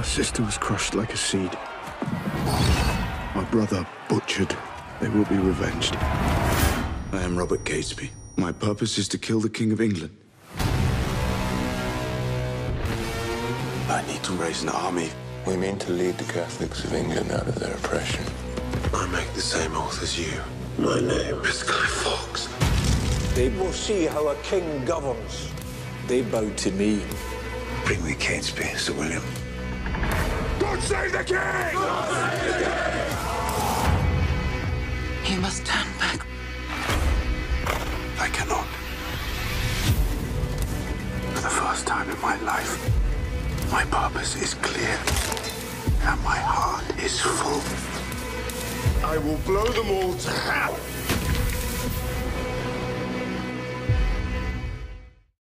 My sister was crushed like a seed. My brother butchered. They will be revenged. I am Robert Catesby. My purpose is to kill the King of England. I need to raise an army. We mean to lead the Catholics of England out of their oppression. I make the same oath as you. My name is Guy Fawkes. They will see how a king governs. They bow to me. Bring me Catesby, Sir William. God save the King! God save the King! He must turn back. I cannot. For the first time in my life, my purpose is clear, and my heart is full. I will blow them all to hell!